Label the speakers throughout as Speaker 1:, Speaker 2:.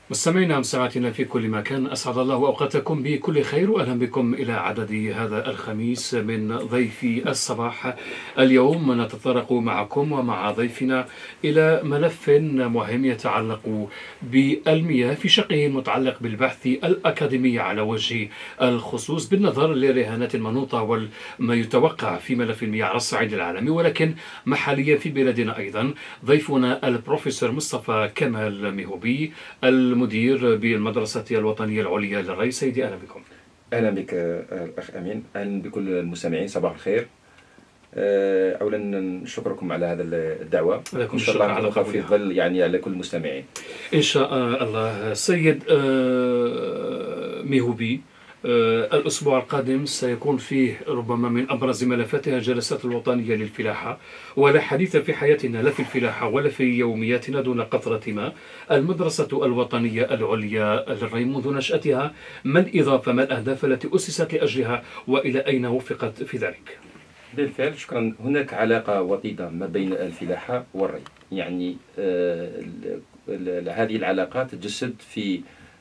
Speaker 1: مستمعينا ومستمعاتنا في كل مكان، أسعد الله أوقاتكم بكل خير، وأهلا بكم إلى عدد هذا الخميس من ضيفي الصباح. اليوم نتطرق معكم ومع ضيفنا إلى ملف مهم يتعلق بالمياه في شقه المتعلق بالبحث الأكاديمي على وجه الخصوص، بالنظر للرهانات المنوطة وما يتوقع في ملف المياه على الصعيد العالمي، ولكن محليا في بلادنا أيضا. ضيفنا البروفيسور مصطفى كمال مهوبي، المدير بالمدرسة الوطنية العليا للري. سيدي أهلا بكم.
Speaker 2: أهلا بك الأخ أمين، أهلا بكل المستمعين، صباح الخير. أولا نشكركم على هذا الدعوة،
Speaker 1: لكم
Speaker 2: إن شاء
Speaker 1: الشكر
Speaker 2: الله
Speaker 1: على
Speaker 2: نبقى في
Speaker 1: قبولها.
Speaker 2: ظل يعني على كل المستمعين
Speaker 1: إن شاء الله. سيد مهوبي، الأسبوع القادم سيكون فيه ربما من أبرز ملفاتها الجلسات الوطنية للفلاحة، ولا حديث في حياتنا لا في الفلاحة ولا في يومياتنا دون قطرة ماء. المدرسة الوطنية العليا للري منذ نشأتها، ما الإضافة، ما الأهداف التي أسست لأجلها، وإلى أين وفقت في ذلك؟
Speaker 2: بالفعل، شكرا. هناك علاقة وطيدة ما بين الفلاحة والري، يعني هذه العلاقات تتجسد في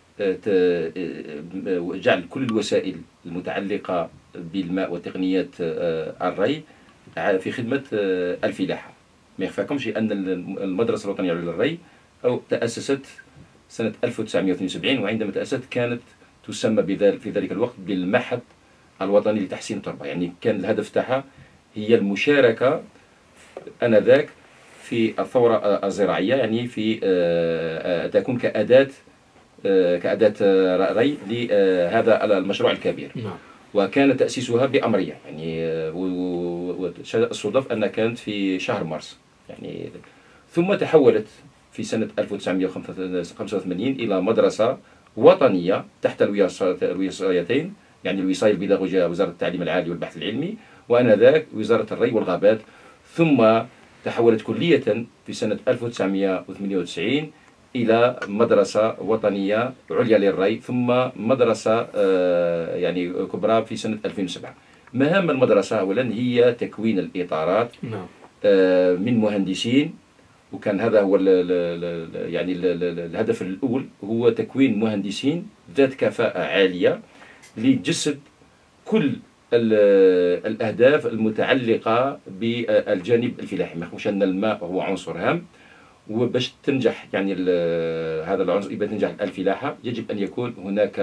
Speaker 2: جعل كل الوسائل المتعلقة بالماء وتقنيات الري في خدمة الفلاحة. ما يخفاكمش أن المدرسة الوطنية للري تأسست سنة 1972، وعندما تأسست كانت تسمى في ذلك الوقت بالمعهد الوطني لتحسين التربة. يعني كان الهدف تاعها هي المشاركة آنذاك في الثورة الزراعية، يعني في تكون كأداة ري لهذا المشروع الكبير.
Speaker 1: نعم.
Speaker 2: وكان تأسيسها بأمرية، يعني الصدف أنها كانت في شهر مارس يعني. ثم تحولت في سنة 1985 إلى مدرسة وطنية تحت الوصايتين، يعني الوصاية البيداغوجية وزارة التعليم العالي والبحث العلمي، وآنذاك وزارة الري والغابات. ثم تحولت كلية في سنة 1998 إلى مدرسة وطنية عليا للري، ثم مدرسة يعني كبرى في سنة 2007. مهام المدرسة أولا هي تكوين الإطارات من مهندسين، وكان هذا هو يعني الهدف الأول، هو تكوين مهندسين ذات كفاءة عالية لتجسد كل الأهداف المتعلقة بالجانب الفلاحي. ما نخافوش أن الماء هو عنصر هام، وباش تنجح يعني هذا العنصر، إذا تنجح الفلاحة يجب أن يكون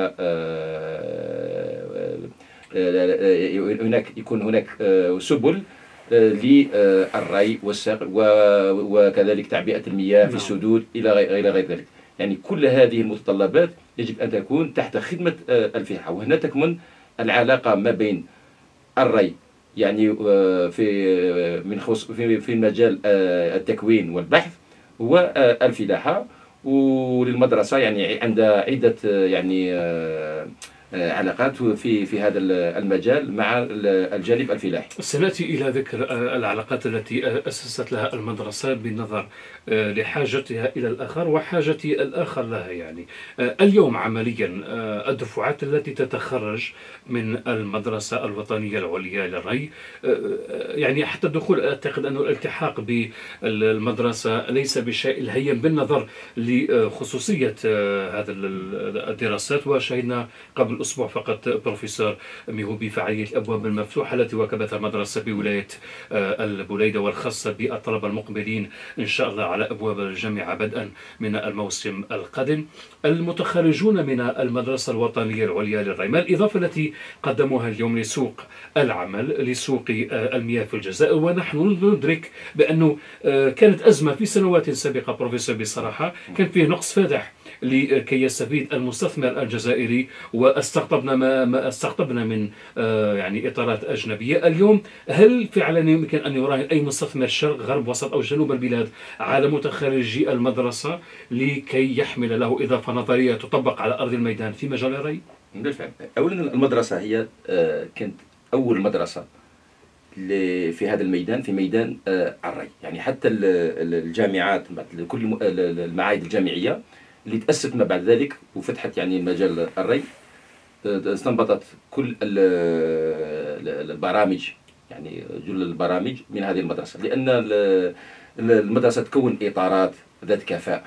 Speaker 2: هناك سبل للري والسقي وكذلك تعبئة المياه في السدود إلى غير ذلك. يعني كل هذه المتطلبات يجب أن تكون تحت خدمة الفلاحة، وهنا تكمن العلاقة ما بين الري يعني في مجال التكوين والبحث والفلاحة. وللمدرسة يعني عندها عدة يعني علاقات في هذا المجال مع الجانب الفلاحي.
Speaker 1: سنأتي إلى ذكر العلاقات التي أسست لها المدرسة بالنظر لحاجتها إلى الآخر وحاجة الآخر لها. يعني اليوم عمليا الدفعات التي تتخرج من المدرسة الوطنية العليا للري، يعني حتى الدخول، أعتقد أن الالتحاق بالمدرسة ليس بالشيء الهين بالنظر لخصوصية هذه الدراسات. وشهدنا قبل أسبوع فقط بروفيسور مهوبي فعالية الأبواب المفتوحة التي واكبتها المدرسة بولاية البليدة، والخاصة بالطلبة المقبلين إن شاء الله على أبواب الجامعة بدءا من الموسم القادم. المتخرجون من المدرسة الوطنية العليا للري، ما الإضافة التي قدموها اليوم لسوق العمل، لسوق المياه في الجزائر؟ ونحن ندرك بأنه كانت أزمة في سنوات سابقة بروفيسور، بصراحة كان فيه نقص فادح لكي يستفيد المستثمر الجزائري، واستقطبنا ما استقطبنا من يعني إطارات أجنبية. اليوم هل فعلا يمكن أن يراهن أي مستثمر شرق غرب وسط أو جنوب البلاد على متخرجي المدرسة لكي يحمل له إضافة نظرية تطبق على أرض الميدان في مجال الري؟
Speaker 2: بالفعل، أولا المدرسة هي كانت أول مدرسة في هذا الميدان، في ميدان الري. يعني حتى الجامعات، كل المعاهد الجامعية اللي تأسست ما بعد ذلك وفتحت يعني مجال الري، استنبطت كل البرامج، يعني جل البرامج من هذه المدرسة، لأن المدرسة تكون إطارات ذات كفاءة.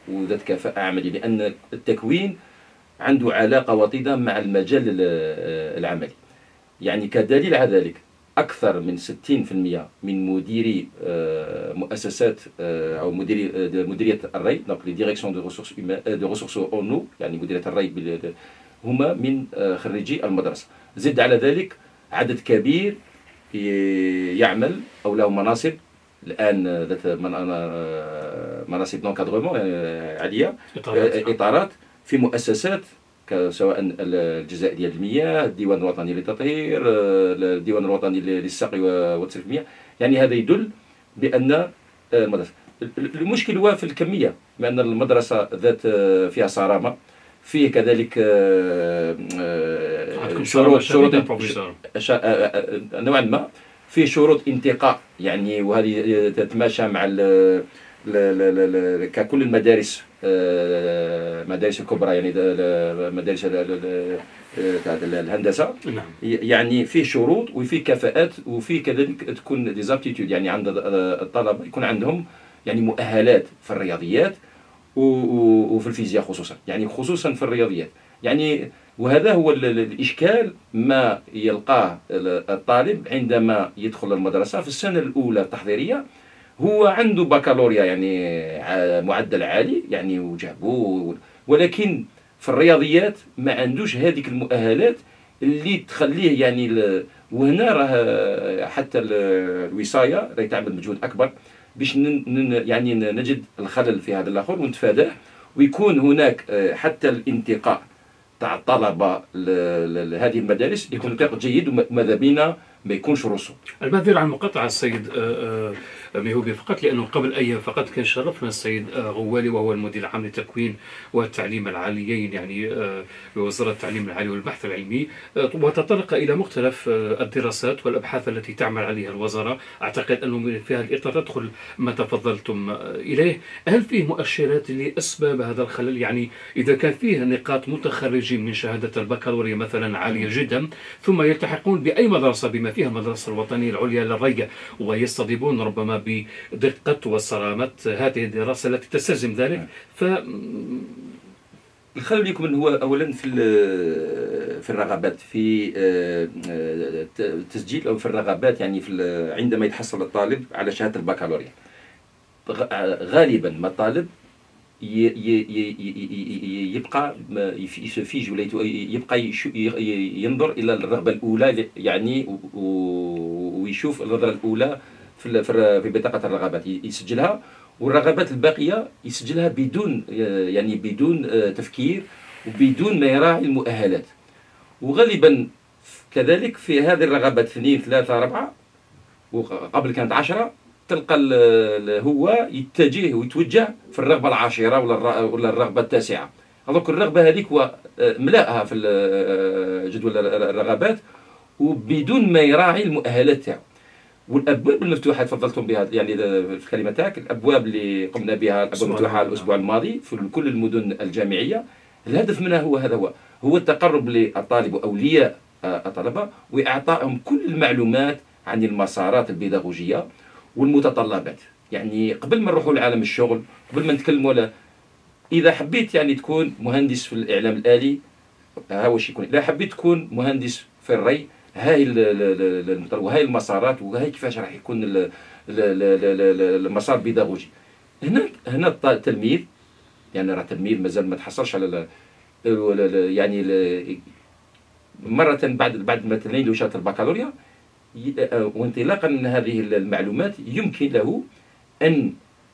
Speaker 2: وذات كفاءة عملية، لأن التكوين عنده علاقة وطيدة مع المجال العملي. يعني كدليل على ذلك أكثر من 60% من مديري مؤسسات أو مديرية الري، دونك لي ديريكسيون دو ريسورس اون نو، يعني مديرية الري هما من خريجي المدرسة. زد على ذلك عدد كبير يعمل أو له مناصب الآن ذات مناصب دونكادغمون عالية، إطارات في مؤسسات سواء الجزائرية للمياه، الديوان الوطني للتطهير، الديوان الوطني للسقي وتصريف المياه. يعني هذا يدل بأن المدرسة، المشكل هو في الكمية، بأن المدرسة ذات فيها صرامة، فيه كذلك شروط نوعا ما، فيه شروط انتقاء، يعني وهذه تتماشى مع ككل المدارس، المدارس الكبرى، يعني مدارس الهندسة. يعني فيه شروط وفيه كفاءات وفيه كذلك تكون ديزابتيتود، يعني عند الطلبة يكون عندهم يعني مؤهلات في الرياضيات وفي الفيزياء خصوصا، يعني خصوصا في الرياضيات. يعني وهذا هو الإشكال ما يلقاه الطالب عندما يدخل المدرسة في السنة الأولى التحضيرية. هو عنده بكالوريا، يعني معدل عالي، يعني وجابوه، ولكن في الرياضيات ما عندوش هذيك المؤهلات اللي تخليه يعني وهنا راه حتى الوصاية راهي تعمل مجهود أكبر باش يعني نجد الخلل في هذا الآخر ونتفاداه، ويكون هناك حتى الانتقاء تاع الطلبة لهذه المدارس يكون انتقاء جيد، وماذا بينا ما يكونش رسوم.
Speaker 1: المعذرة عن المقاطعة السيد ميهوبي، فقط لأنه قبل أيام فقط كان شرفنا السيد غوالي، وهو المدير العام للتكوين والتعليم العاليين، يعني بوزارة التعليم العالي والبحث العلمي، وتطرق إلى مختلف الدراسات والأبحاث التي تعمل عليها الوزارة. أعتقد أنه في هذا الإطار تدخل ما تفضلتم إليه. هل فيه مؤشرات لأسباب هذا الخلل؟ يعني إذا كان فيه نقاط متخرجين من شهادة البكالوريا مثلا عالية جدا، ثم يلتحقون بأي مدرسة بما فيها المدرسة الوطنية العليا للري، ويصطدمون ربما بدقة وصرامة هذه الدراسة التي تستلزم ذلك.
Speaker 2: الخلل يكمن هو اولا في الرغبات، في التسجيل او في الرغبات، يعني في عندما يتحصل الطالب على شهاده البكالوريا. غالبا ما الطالب يبقى في ولايته، يبقى ينظر الى الرغبه الاولى، يعني ويشوف النظره الاولى في بطاقه الرغبات يسجلها، والرغبات الباقيه يسجلها بدون يعني بدون تفكير وبدون ما يراعي المؤهلات. وغالبا كذلك في هذه الرغبات 2 3 4 وقبل كانت 10 تلقى هو يتجه ويتوجه في الرغبه العاشره ولا الرغبه التاسعه. هذوك الرغبه هذيك هو ملاها في جدول الرغبات وبدون ما يراعي المؤهلات تاعو. والابواب المفتوحه تفضلتم بها، يعني في الكلمه تاعك الابواب اللي قمنا بها، الابواب المفتوحه الاسبوع الماضي في كل المدن الجامعيه، الهدف منها هو التقرب للطالب واولياء الطلبه واعطائهم كل المعلومات عن المسارات البيداغوجيه والمتطلبات. يعني قبل ما نروحوا لعالم الشغل، قبل ما نتكلموا ولا اذا حبيت يعني تكون مهندس في الاعلام الالي ها واش يكون، اذا حبيت تكون مهندس في الري هاي وهاي المسارات وهاي كيفاش راح يكون المسار البيداغوجي. هنا التلميذ، يعني راه التلميذ مازال ما تحصلش على يعني مرة بعد ما تنيلو شهادة البكالوريا، وانطلاقا من هذه المعلومات يمكن له أن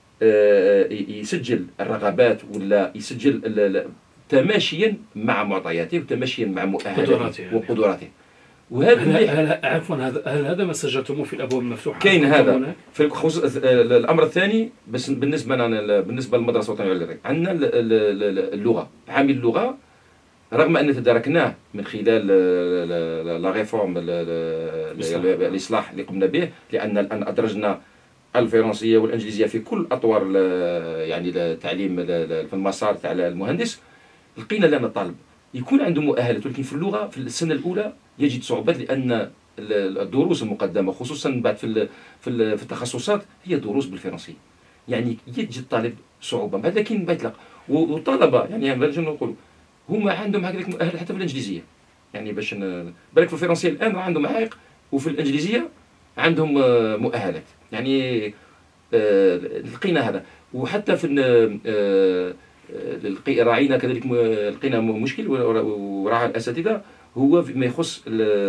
Speaker 2: يسجل الرغبات ولا يسجل تماشيا مع معطياته وتماشيا مع مؤهلاته وقدراته.
Speaker 1: وهذا عفوا، هل هذا ما سجلتموه في الابواب المفتوحه؟
Speaker 2: كاين هذا في الامر الثاني. بس بالنسبه للمدرسه الوطنيه للري، عندنا اللغه، عامل اللغه رغم ان تداركناه من خلال لا ريفورم الاصلاح اللي قمنا به، لان الان ادرجنا الفرنسيه والانجليزيه في كل اطوار يعني التعليم في المسار تاع المهندس. لقينا لان الطالب يكون عنده مؤهلات، ولكن في اللغه في السنه الاولى يجد صعوبات، لان الدروس المقدمه خصوصا بعد في التخصصات هي دروس بالفرنسيه. يعني يجد الطالب صعوبه، هذا كاين ما يطلق. والطلبه يعني باش نقولوا هما عندهم هكذاك مؤهل حتى في الانجليزيه، يعني باش بالك في الفرنسيه الان راه عندهم عائق، وفي الانجليزيه عندهم مؤهلات يعني. لقينا هذا. وحتى في راعينا كذلك لقينا مشكل وراعى الاساتذه هو ما يخص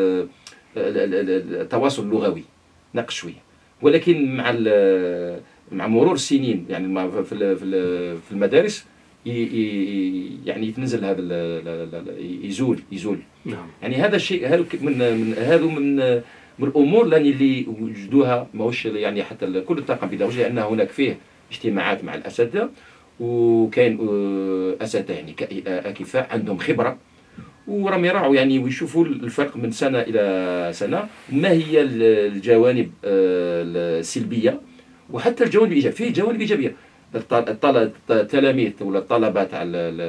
Speaker 2: التواصل اللغوي ناقص شويه، ولكن مع مرور السنين يعني في المدارس يعني يتنزل هذا يزول.
Speaker 1: نعم.
Speaker 2: يعني هذا الشيء من الامور اللي وجدوها ماهوش يعني حتى كل الطاقم البيداغوجي، لان هناك فيه اجتماعات مع الاساتذه، وكاين اساتذه يعني اكفاء عندهم خبره وراهم يراعوا يعني ويشوفوا الفرق من سنه الى سنه، ما هي الجوانب السلبيه وحتى الجوانب الايجابيه. فيه جوانب ايجابيه، التلاميذ ولا الطلبه تاع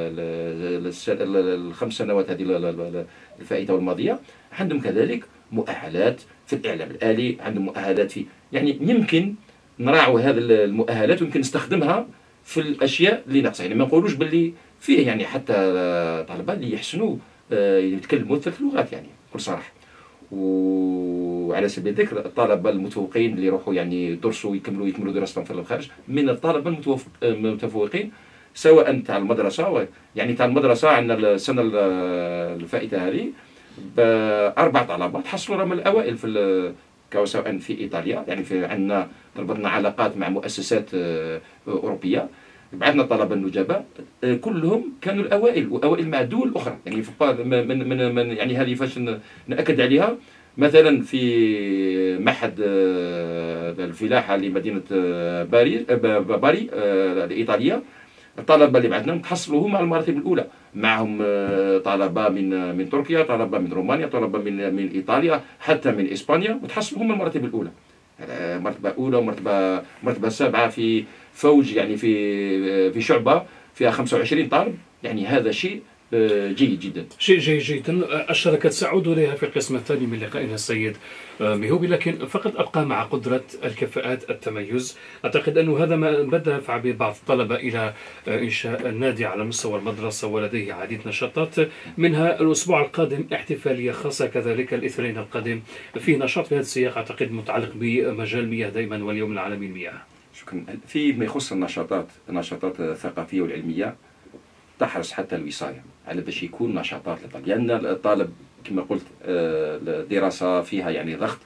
Speaker 2: الخمس سنوات هذه الفائته والماضيه عندهم كذلك مؤهلات في الاعلام الالي، عندهم مؤهلات في يعني يمكن نراعوا هذه المؤهلات ويمكن نستخدمها في الاشياء اللي ناقصه. يعني ما نقولوش باللي فيه يعني حتى طلبه اللي يحسنوا يتكلموا 3 لغات يعني بكل صراحه. وعلى سبيل الذكر الطلبه المتفوقين اللي يروحوا يعني يدرسوا يكملوا دراستهم في الخارج من الطلبه المتفوقين، سواء تاع المدرسه يعني تاع المدرسه عندنا السنه الفائته هذه ب4 طلبه تحصلوا راهم الاوائل في سواء في ايطاليا، يعني في عندنا ربطنا علاقات مع مؤسسات اوروبيه، بعثنا الطلبه النجباء كلهم كانوا الاوائل واوائل مع دول اخرى. يعني من يعني هذه فاش ناكد عليها، مثلا في معهد الفلاحه لمدينه باري الايطاليه، الطلبه اللي بعثناهم تحصلوا هما على المراتب الاولى، معهم طلبه من تركيا، طلبه من رومانيا، طلبه من ايطاليا، حتى من اسبانيا، وتحصلوا هما المراتب الاولى، مرتبه اولى ومرتبه 7 في فوج يعني في شعبه فيها 25 طالب. يعني هذا شيء جيد جدا.
Speaker 1: شيء جيد جدا. الشركات سأعود إليها في القسم الثاني من لقائنا السيد ميهوبي، لكن فقط أبقى مع قدرة الكفاءات التميز. أعتقد أن هذا ما دفع ببعض الطلبة إلى إنشاء النادي على مستوى المدرسة، ولديه عديد نشاطات، منها الأسبوع القادم احتفالية خاصة، كذلك الاثنين القادم في نشاط في هذا السياق أعتقد متعلق بمجال المياه دائما واليوم العالمي للمياه.
Speaker 2: شكرا. فيما يخص النشاطات الثقافية والعلمية تحرص حتى الوصاية على باش يكون نشاطات للطالب، لأن الطالب كما قلت الدراسة فيها يعني ضغط،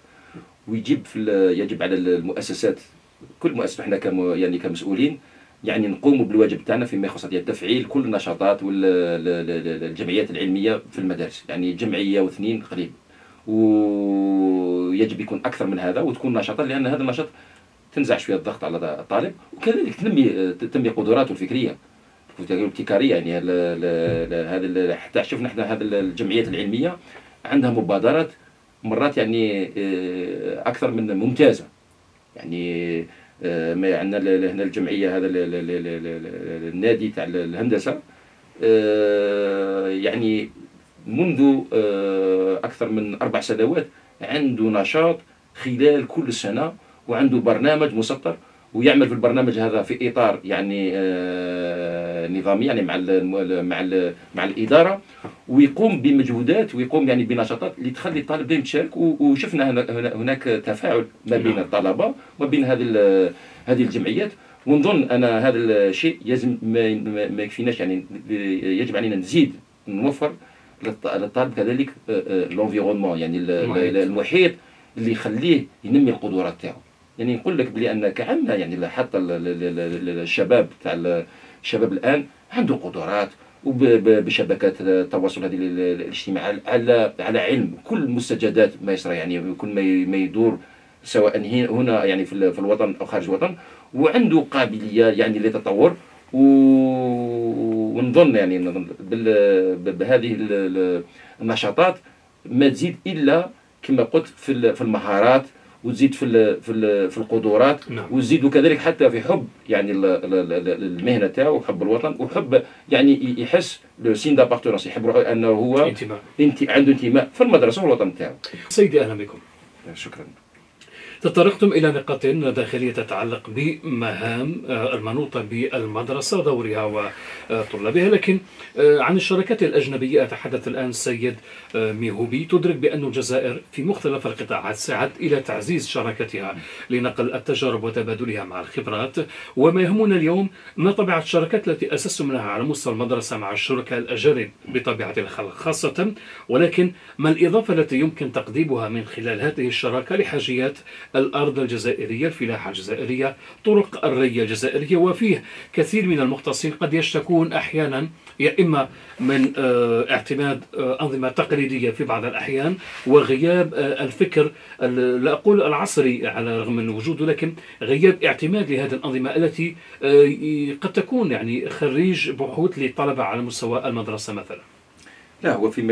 Speaker 2: يجب على المؤسسات، كل مؤسسة احنا يعني كمسؤولين يعني نقوموا بالواجب تاعنا فيما يخص تفعيل كل النشاطات والجمعيات العلمية في المدارس، يعني جمعية واثنين قليل، ويجب يكون أكثر من هذا وتكون نشاطات، لأن هذا النشاط تنزع شويه الضغط على الطالب، وكذلك تنمي قدراته الفكريه والابتكاريه. يعني هذا حتى شفنا احنا هذه الجمعيات العلميه عندها مبادرات مرات يعني اكثر من ممتازه. يعني ما عندنا هنا الجمعيه هذا النادي تاع الهندسه يعني منذ اكثر من 4 سنوات عنده نشاط خلال كل سنه، وعنده برنامج مسطر، ويعمل في البرنامج هذا في اطار يعني نظامي يعني مع الاداره، ويقوم بمجهودات ويقوم يعني بنشاطات اللي تخلي الطالب دائما يشارك. وشفنا هناك تفاعل ما بين الطلبه وما بين هذه الجمعيات. ونظن انا هذا الشيء يجب ما يكفيناش، يعني يجب علينا نزيد نوفر للطالب كذلك الانفيرونمون، يعني المحيط اللي يخليه ينمي القدرات تاعو. يعني نقول لك بلي ان كعنا يعني حتى الشباب تاع الشباب الان عنده قدرات، وبشبكات التواصل هذه الاجتماعي على علم كل مستجدات ما يصرى، يعني كل ما يدور سواء هنا يعني في الوطن او خارج الوطن، وعنده قابليه يعني للتطور. ونظن يعني بهذه النشاطات ما تزيد الا كما قلت في المهارات، وتزيد في القدرات،
Speaker 1: نعم.
Speaker 2: وتزيد كذلك حتى في حب يعني المهنه تاعو، وحب الوطن، وحب يعني يحس لو سين دابارتونونس، يحب روحه انه هو عنده انتماء في المدرسه والوطن تاعو.
Speaker 1: سيدي اهلا بكم.
Speaker 2: شكرا.
Speaker 1: تطرقتم إلى نقاط داخلية تتعلق بمهام المنوطة بالمدرسة ودورها وطلابها، لكن عن الشركات الأجنبية أتحدث الآن. سيد ميهوبي، تدرك بأن الجزائر في مختلف القطاعات سعت إلى تعزيز شراكتها لنقل التجارب وتبادلها مع الخبرات، وما يهمنا اليوم ما طبيعة الشراكات التي أسستم لها على مستوى المدرسة مع الشركاء الأجانب بطبيعة الحال خاصة، ولكن ما الإضافة التي يمكن تقديمها من خلال هذه الشراكة لحاجيات الأرض الجزائرية، الفلاحة الجزائرية، طرق الري الجزائرية. وفيه كثير من المختصين قد يشتكون أحيانا يا إما من اعتماد أنظمة تقليدية في بعض الأحيان وغياب الفكر لا أقول العصري على الرغم من وجوده، لكن غياب اعتماد لهذه الأنظمة التي قد تكون يعني خريج بحوث للطلبة على مستوى المدرسة مثلا.
Speaker 2: لا، هو فيما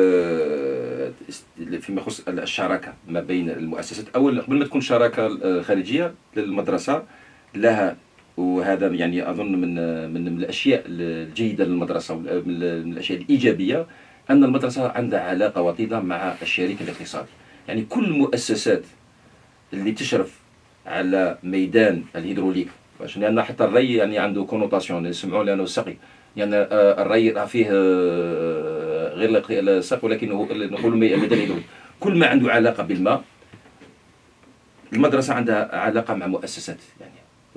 Speaker 2: يخص الشراكة ما بين المؤسسات، أول قبل ما تكون شراكة خارجية للمدرسة لها، وهذا يعني أظن من الأشياء الجيدة للمدرسة ومن الأشياء الإيجابية أن المدرسة عندها علاقة وطيدة مع الشريك الاقتصادي. يعني كل المؤسسات اللي تشرف على ميدان الهيدروليك، لأن حتى الري يعني عنده كونوتاسيون نسمعوا لأنه السقي، يعني الري فيه غير السقي ولكن نقول ميدان الهيدروليك. كل ما عنده علاقة بالماء المدرسة عندها علاقة مع مؤسسات يعني.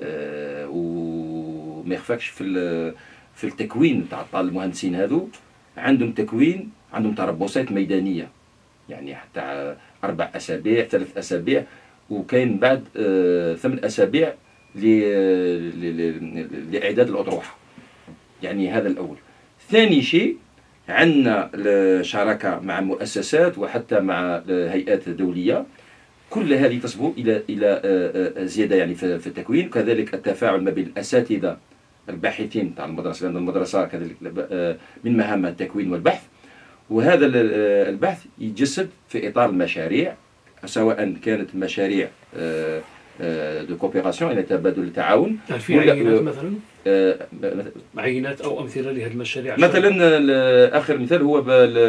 Speaker 2: وما يخفاكش في التكوين تاع المهندسين هذو عندهم تكوين، عندهم تربصات ميدانية يعني حتى 4 أسابيع 3 أسابيع، وكاين بعد 8 أسابيع لإعداد الأطروحة. يعني هذا الأول. ثاني شيء عندنا الشراكة مع مؤسسات وحتى مع هيئات دولية، كل هذه تصبو إلى زيادة يعني في التكوين. كذلك التفاعل ما بين الأساتذة الباحثين تاع المدرسة، لأن المدرسة كذلك من مهامها التكوين والبحث، وهذا البحث يتجسد في إطار المشاريع، سواء كانت مشاريع دو كوبيراسيون يعني تبادل التعاون.
Speaker 1: في عينات مثلا عينات او امثله لهذه المشاريع.
Speaker 2: مثلا اخر مثال هو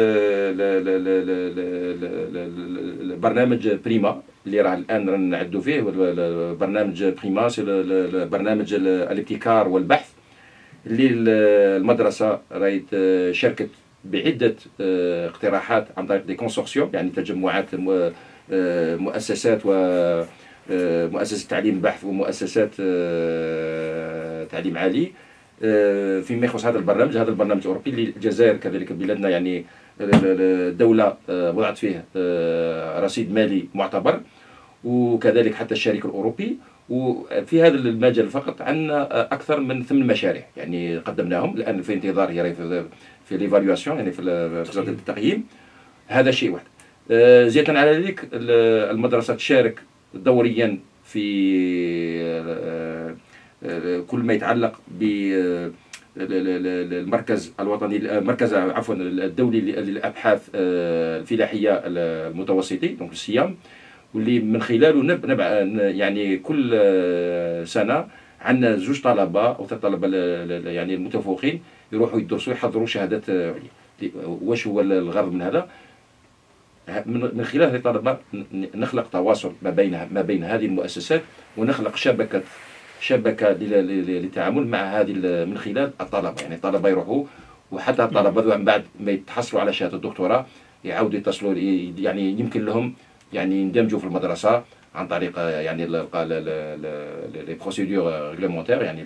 Speaker 2: برنامج بريما اللي راه الان نعدوا فيه. برنامج بريما برنامج الابتكار والبحث اللي المدرسه راهي شاركت بعده اقتراحات عن طريق دي كونسورسيوم، يعني تجمعات مؤسسات ومؤسسة تعليم بحث ومؤسسات تعليم عالي فيما يخص هذا البرنامج. هذا البرنامج الأوروبي اللي الجزائر كذلك بلادنا يعني الدولة وضعت فيه رصيد مالي معتبر، وكذلك حتى الشريك الأوروبي. وفي هذا المجال فقط عندنا أكثر من 8 مشاريع يعني قدمناهم الآن في انتظار هي في ليفاليواسيون يعني في التقييم. هذا شيء واحد. زيادة على ذلك المدرسة تشارك دوريا في كل ما يتعلق بالمركز الوطني، المركز عفوا الدولي للابحاث الفلاحيه المتوسطي دونك السيام، واللي من خلاله يعني كل سنه عندنا 2 طلبه او 3 طلبه يعني المتفوقين يروحوا يدرسوا يحضروا شهادات عليا. واش هو الغرض من هذا؟ من خلال هذه الطلبة نخلق تواصل ما بين هذه المؤسسات، ونخلق شبكة للتعامل مع هذه من خلال الطلبة. يعني الطلبة يروحوا، وحتى الطلبة من بعد ما يتحصلوا على شهادة الدكتوراه يعاودوا يتصلوا، يعني يمكن لهم يعني يندمجوا في المدرسة عن طريق يعني لي بروسيدور ريغليمونتير يعني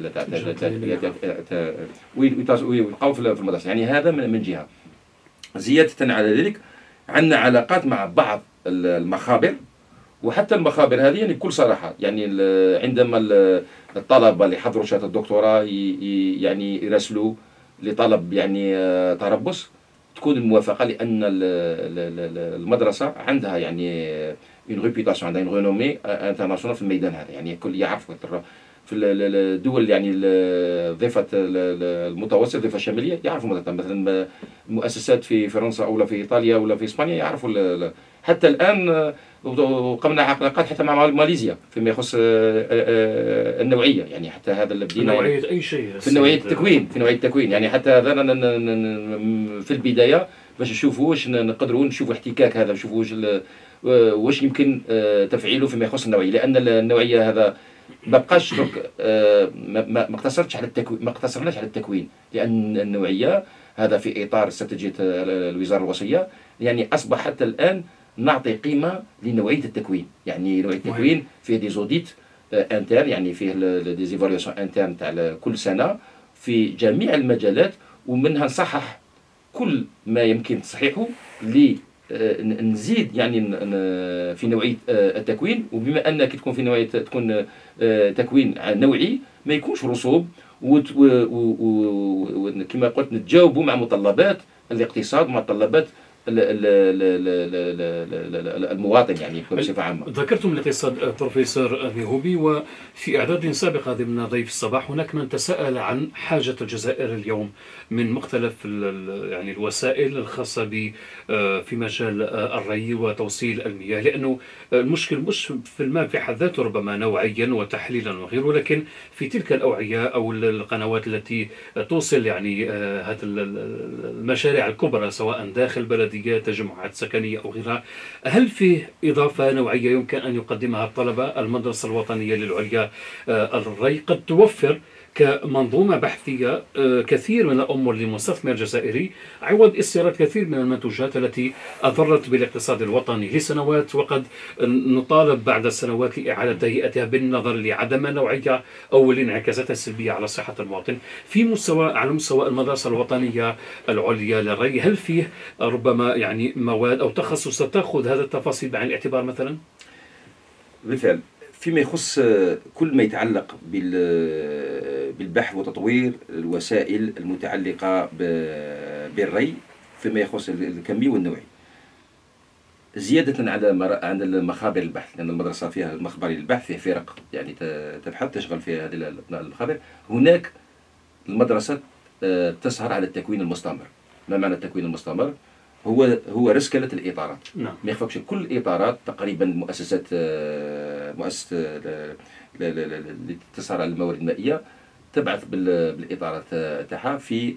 Speaker 2: ويبقاو في المدرسة. يعني هذا من جهة. زيادة على ذلك عندنا علاقات مع بعض المخابر، وحتى المخابر هذه يعني بكل صراحة يعني عندما الطلبة اللي حضروا شهادة الدكتوراه يعني يراسلوا لطلب يعني تربص، تكون الموافقة لأن المدرسة عندها يعني une réputation، عندها une renommée internationale في الميدان هذا. يعني الكل يعرف في الدول يعني ضفة المتوسط ضفة الشمالية يعرفوا مثلا المؤسسات في فرنسا أو في إيطاليا ولا في إسبانيا يعرفوا. حتى الآن وقمنا علاقات حتى مع ماليزيا فيما يخص النوعية، يعني حتى هذا اللي بدينا
Speaker 1: نوعية يعني أي شيء
Speaker 2: في نوعية التكوين يعني حتى هذا في البداية باش نشوفوا واش نقدروا نشوفوا احتكاك هذا، نشوفوا واش يمكن تفعيله فيما يخص النوعيه، لان النوعيه هذا ما بقاش درك ما اقتصرتش على التكوين، ما اقتصرناش على التكوين، لان النوعيه هذا في اطار استراتيجيه الوزاره الوصيه، يعني اصبح حتى الان نعطي قيمه لنوعيه التكوين. يعني نوعيه التكوين فيه دي زوديت انتر، يعني فيه دي زيفاليوشن انترن تاع كل سنه في جميع المجالات، ومنها نصحح كل ما يمكن تصحيحه نزيد يعني في نوعيه التكوين. وبما ان كي تكون في نوعيه تكون تكوين نوعي ما يكونش رسوب، وكما قلت نتجاوبوا مع متطلبات الاقتصاد ومتطلبات المواطن يعني بصفه عامه.
Speaker 1: ذكرتم الاقتصاد بروفيسور ميهوبي، وفي اعداد سابقه ضمن ضيف الصباح هناك من تساءل عن حاجه الجزائر اليوم من مختلف يعني الوسائل الخاصه في مجال الري وتوصيل المياه، لانه المشكل مش في الماء في حد ذاته ربما نوعيا وتحليلا وغيره، ولكن في تلك الاوعيه او القنوات التي توصل يعني هذه المشاريع الكبرى سواء داخل بلديات تجمعات سكنيه او غيرها. هل فيه اضافه نوعيه يمكن ان يقدمها الطلبه؟ المدرسه الوطنيه للعليا الري قد توفر كمنظومة بحثية كثير من الأمور للمستثمر الجزائري عوض استيراد كثير من المنتوجات التي أضرت بالاقتصاد الوطني لسنوات، وقد نطالب بعد سنوات لإعادة تهيئتها بالنظر لعدم النوعية أو الانعكاسات السلبية على صحة المواطن. على مستوى المدرسة الوطنية العليا للري، هل فيه ربما يعني مواد أو تخصصات تأخذ هذا التفاصيل بعين الاعتبار مثلا؟
Speaker 2: بالفعل فيما يخص كل ما يتعلق بالبحث وتطوير الوسائل المتعلقة بالري فيما يخص الكمي والنوعي، زيادة على المخابر البحث، لأن المدرسة فيها مخبري للبحث، فيها فرق يعني تبحث تشغل في هذه المخابر. هناك المدرسة تسهر على التكوين المستمر. ما معنى التكوين المستمر؟ هو رسكلة الإطارات.
Speaker 1: نعم.
Speaker 2: ما يخفكش كل الإطارات تقريبا مؤسسة اللي تسهر على الموارد المائية تبعث بالإطارات تاعها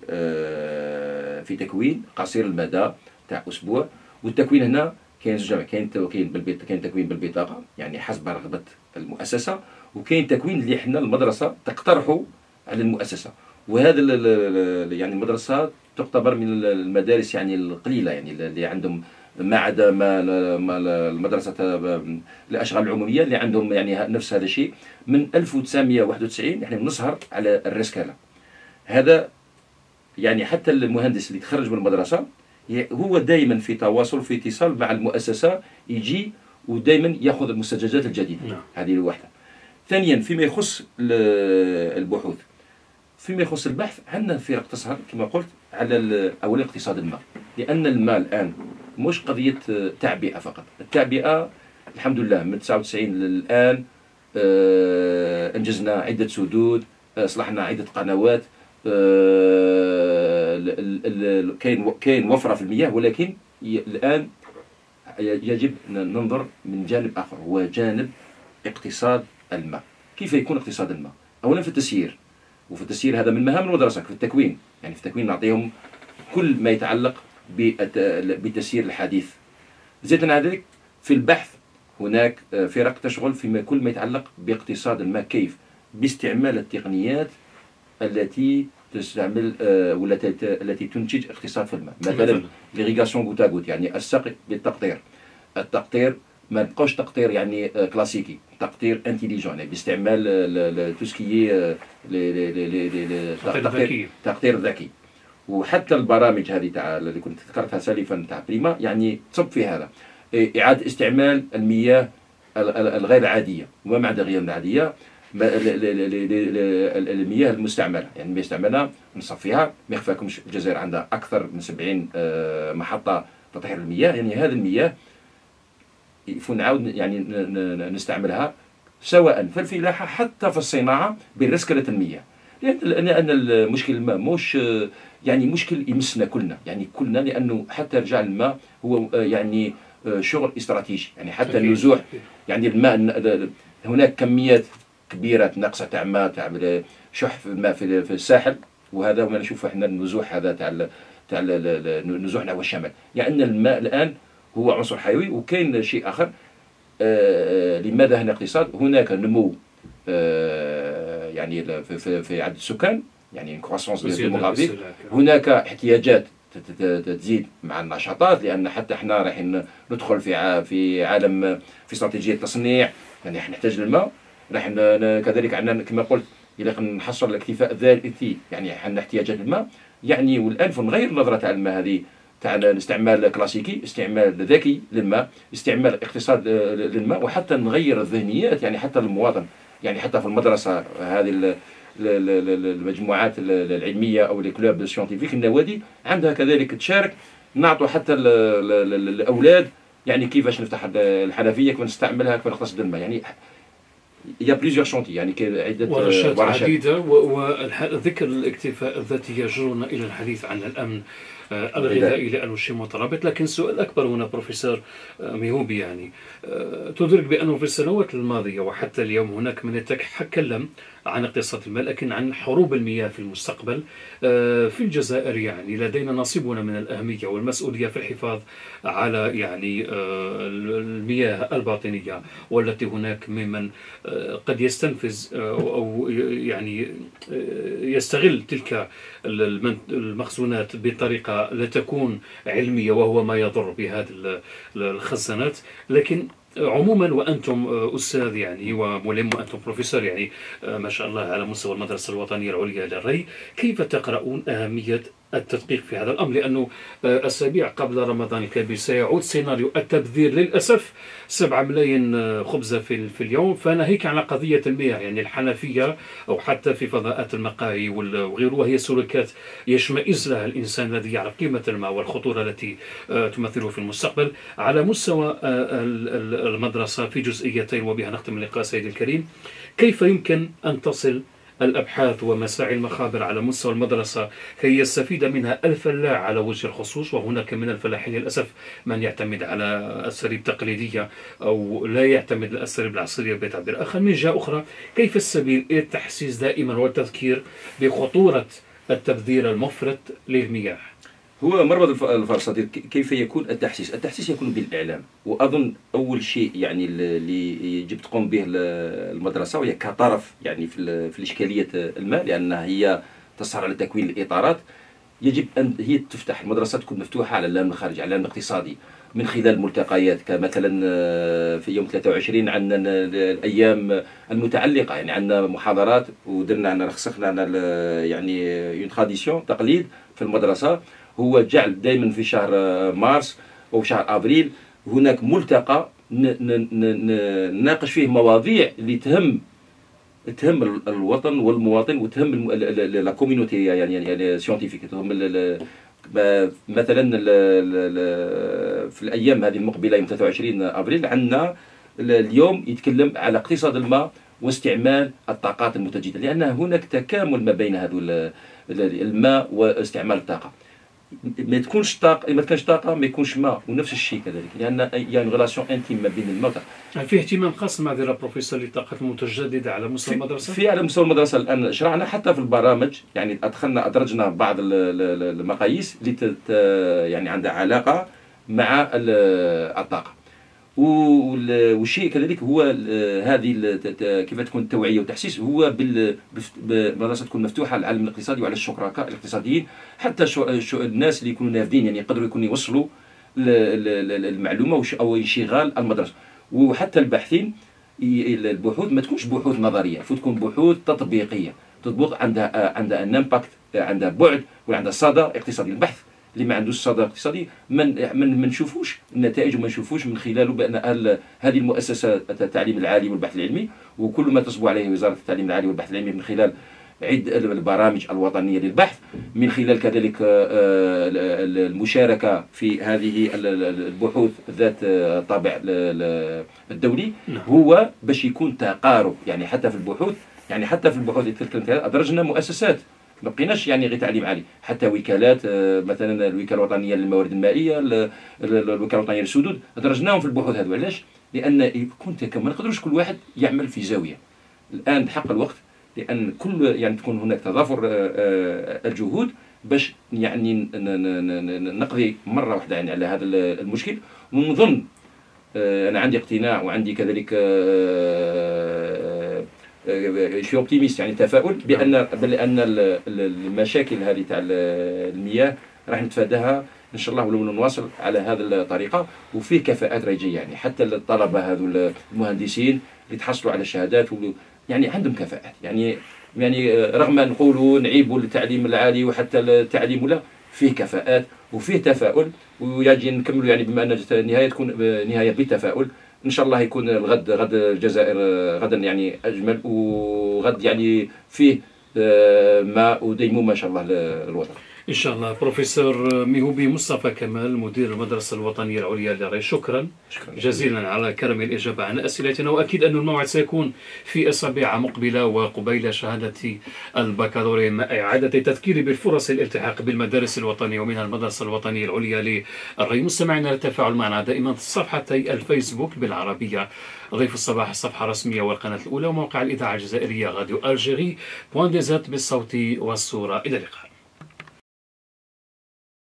Speaker 2: في تكوين قصير المدى تاع أسبوع. والتكوين هنا كاين زوج، كاين تكوين بالبطاقة يعني حسب رغبة المؤسسة، وكاين تكوين اللي حنا المدرسة تقترحه على المؤسسة. وهذا يعني المدرسة تعتبر من المدارس يعني القليلة يعني اللي عندهم ما عدا ما المدرسة الأشغال العمومية اللي عندهم يعني نفس هذا الشيء. من 1991 نحن نسهر على الرسكالة. هذا يعني حتى المهندس اللي تخرج من المدرسة هو دائما في تواصل في اتصال مع المؤسسة، يجي ودائما يأخذ المستجدات الجديدة. هذه واحدة. ثانيا فيما يخص البحوث، فيما يخص البحث عندنا فرق تسهر كما قلت على أولا اقتصاد الماء، لأن الماء الآن مش قضية تعبئة فقط. التعبئة الحمد لله من 99 للآن أنجزنا عدة سدود، أصلحنا عدة قنوات، كاين وفرة في المياه، ولكن الآن يجب ننظر من جانب آخر هو جانب اقتصاد الماء. كيف يكون اقتصاد الماء؟ أولا في التسيير، وفي التسيير هذا من مهام المدرسة. في التكوين يعني في التكوين نعطيهم كل ما يتعلق بالتسيير الحديث. زيادة على ذلك في البحث هناك فرق تشغل في كل ما يتعلق باقتصاد الماء، كيف باستعمال التقنيات التي تستعمل التي تنتج اقتصاد في الماء. مثلا ليغيغاسيون غوت غوت يعني السقي بالتقطير. التقطير ما بقاش تقطير يعني كلاسيكي، تقطير انتيليجون يعني باستعمال توسكي تقطير ذكي. وحتى البرامج هذه تاع اللي كنت ذكرتها سالفا تاع بريما يعني تصب في هذا إعادة استعمال المياه الغير عادية. وما معنى غير العادية؟ المياه المستعملة، يعني المياه المستعملة نصفيها. ما يخفاكمش الجزائر عندها أكثر من 70 محطة تطهير المياه، يعني هذه المياه نعاود يعني نستعملها سواء في الفلاحة حتى في الصناعة برسكلة المياه. لأن المشكل الماء مش يعني مشكل يمسنا كلنا، يعني كلنا، لأنه حتى رجع الماء هو يعني شغل استراتيجي. يعني حتى النزوح يعني الماء هناك كميات كبيرة ناقصة تاع ماء تاع شح في الماء في الساحل، وهذا ما نشوف احنا النزوح هذا تاع نزوح نحو الشمال. يعني الماء الآن هو عنصر حيوي. وكاين شيء آخر، لماذا هنا اقتصاد؟ هناك نمو يعني في عدد السكان، يعني كرواسونس ديموغرافيك، هناك احتياجات تزيد مع النشاطات، لان حتى احنا رايحين ندخل في عالم، في استراتيجيه تصنيع، يعني نحتاج الماء. راح كذلك عندنا كما قلت الى نحصل الاكتفاء الذاتي، يعني عندنا احتياجات الماء يعني. والان فنغير النظره تاع الماء هذه، تاع الاستعمال كلاسيكي، استعمال ذكي للماء، استعمال اقتصاد للماء، وحتى نغير الذهنيات، يعني حتى المواطن، يعني حتى في المدرسه هذه المجموعات العلميه او الكلوب سيونتيفيك، النوادي عندها كذلك تشارك، نعطوا حتى الاولاد يعني كيفاش نفتح الحنفيه، كيف نستعملها، كيف نقتصد الماء، يعني يا بليزيور شونتي، يعني عده
Speaker 1: ورشات عديده. وذكر الاكتفاء الذاتي يجرنا الى الحديث عن الامن الغذائي لأنه شيء مترابط. لكن سؤال أكبر هنا بروفيسور ميهوبي، يعني تدرك بأنه في السنوات الماضية وحتى اليوم هناك من يتكلم عن اقتصاد الماء، لكن عن حروب المياه في المستقبل. في الجزائر يعني لدينا نصيبنا من الأهمية والمسؤولية في الحفاظ على يعني المياه الباطنية، والتي هناك ممن قد يستنفذ أو يعني يستغل تلك المخزونات بطريقة لا تكون علمية، وهو ما يضر بهذه الخزانات. لكن عموما، وأنتم أستاذ يعني وملم، وأنتم بروفيسور يعني ما شاء الله على مستوى المدرسة الوطنية العليا للري، كيف تقرؤون أهمية التدقيق في هذا الأمر؟ لأنه أسابيع قبل رمضان الكبير سيعود سيناريو التبذير للأسف. 7 ملايين خبزة في اليوم، فناهيك عن قضية المياه، يعني الحنفية أو حتى في فضاءات المقاهي وغيره، وهي سلوكات يشمئز لها الإنسان الذي يعرف قيمة الماء والخطورة التي تمثله في المستقبل. على مستوى المدرسة في جزئيتين، وبها نختم اللقاء سيدي الكريم، كيف يمكن أن تصل الأبحاث ومساعي المخابر على مستوى المدرسة كي يستفيد منها الفلاح على وجه الخصوص؟ وهناك من الفلاحين للأسف من يعتمد على أساليب تقليدية أو لا يعتمد على الأساليب العصرية بتعبير آخر. من جهة أخرى، كيف السبيل إلى التحسيس دائما والتذكير بخطورة التبذير المفرط للمياه؟
Speaker 2: هو مربط الفرس. كيف يكون التحسيس؟ التحسيس يكون بالإعلام، وأظن أول شيء يعني اللي يجب تقوم به المدرسة، وهي كطرف يعني في إشكالية الماء، لأنها هي تصهر على تكوين الإطارات. يجب أن هي تفتح المدرسة، تكون مفتوحة على العالم الخارجي، على العالم الاقتصادي، من خلال ملتقيات كمثلا في يوم 23 عندنا الأيام المتعلقة، يعني عندنا محاضرات، ودرنا رسخنا يعني اون تراديسيون، تقليد في المدرسة، هو جعل دائما في شهر مارس أو شهر أبريل هناك ملتقى نناقش فيه مواضيع اللي تهم الوطن والمواطن، وتهم لا كوميونيتي يعني سيونتيفيك، تهم مثلا في الأيام هذه المقبلة يوم 23 أبريل عندنا اليوم يتكلم على اقتصاد الماء واستعمال الطاقات المتجددة، لأن هناك تكامل ما بين هذا الماء واستعمال الطاقة. ما تكونش طاقه، ما كانش طاقه ما يكونش ماء، ونفس الشيء كذلك، لان يعني غلاسيون انتيم ما بين الماء.
Speaker 1: في اهتمام خاص مع بروفيسور للطاقات المتجدده على مستوى المدرسه؟
Speaker 2: في على مستوى المدرسه الان شرعنا حتى في البرامج، يعني ادرجنا بعض المقاييس اللي يعني عندها علاقه مع الطاقه. والشيء كذلك هو هذه كيف تكون التوعيه والتحسيس، هو بالمدرسه تكون مفتوحه على العالم الاقتصادي وعلى الشركاء الاقتصاديين، حتى الناس اللي يكونوا نافذين، يعني يقدروا يكونوا يوصلوا المعلومه او انشغال المدرسه. وحتى الباحثين، البحوث ما تكونش بحوث نظريه، تكون بحوث تطبيقيه، تطبق عندها ان امباكت، عندها بعد وعندها صدى اقتصادي. البحث اللي ما عندوش صدى اقتصادي ما نشوفوش النتائج، وما نشوفوش من خلاله بان هذه المؤسسات التعليم العالي والبحث العلمي، وكل ما تصبو عليه وزاره التعليم العالي والبحث العلمي من خلال عدة البرامج الوطنية للبحث، من خلال كذلك المشاركة في هذه البحوث ذات الطابع الدولي، هو باش يكون تقارب. يعني حتى في البحوث، اللي تلك أدرجنا مؤسسات، ما بقيناش يعني غير تعليم عالي، حتى وكالات، مثلا الوكالة الوطنية للموارد المائية، الوكالة الوطنية للسدود، أدرجناهم في البحوث هذو. علاش؟ لأن كنت ما نقدروش كل واحد يعمل في زاوية. الآن حق الوقت، لأن كل يعني تكون هناك تضافر الجهود باش يعني نقضي مره واحده يعني على هذا المشكل. ونظن انا عندي اقتناع وعندي كذلك شي اوبتيميست يعني تفاؤل بان المشاكل هذه تاع المياه راح نتفاداها ان شاء الله ولو نواصل على هذه الطريقه. وفيه كفاءات راهي جايه يعني حتى الطلبه هذو المهندسين اللي تحصلوا على شهادات يعني عندهم كفاءات يعني رغم ان نقولوا نعيبوا التعليم العالي وحتى التعليم ولا فيه كفاءات وفيه تفاؤل. ويجي نكملوا يعني بما ان النهايه تكون نهايه بتفاؤل. ان شاء الله يكون غد الجزائر غدا يعني اجمل وغد يعني فيه ماء وديمومه ان شاء الله للوطن.
Speaker 1: إن شاء الله. بروفيسور ميهوبي مصطفى كمال مدير المدرسة الوطنية العليا للري، شكرا جزيلا على كرم الإجابة عن أسئلتنا. وأكيد أن الموعد سيكون في أسابيع مقبلة وقبيل شهادة البكالوريا مع إعادة التذكير بالفرص الالتحاق بالمدارس الوطنية ومنها المدرسة الوطنية العليا للري. مستمعينا للتفاعل معنا دائما صفحتي الفيسبوك بالعربية ضيف الصباح الصفحة الرسمية والقناة الأولى وموقع الإذاعة الجزائرية راديو ألجيري .dz بالصوت والصورة. إلى اللقاء.